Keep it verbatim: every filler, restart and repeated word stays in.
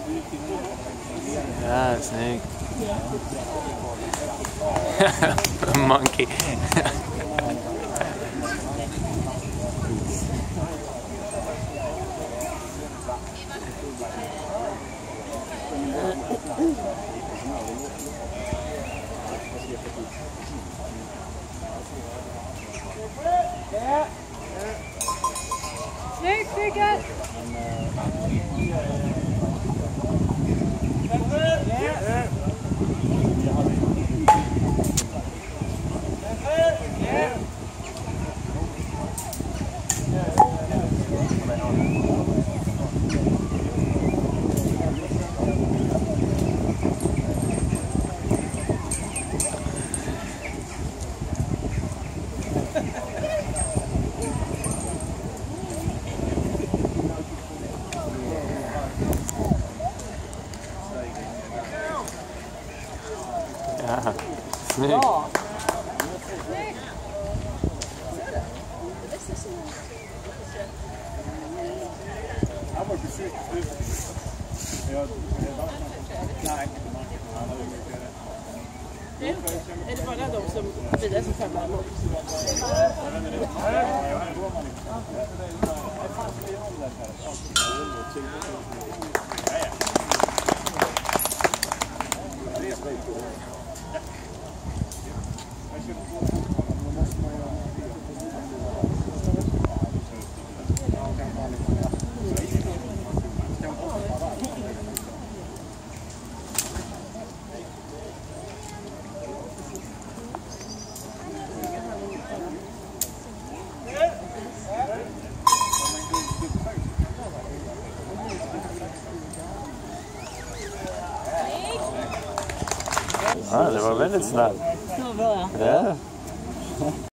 Ja, snyggt. Monkey. Snyggt, Rickard! Ja, snyggt. Han var precis till slut. Är det bara de som vidare som tävlar emot? Ja, det var väldigt snabbt. Så bra. Ja.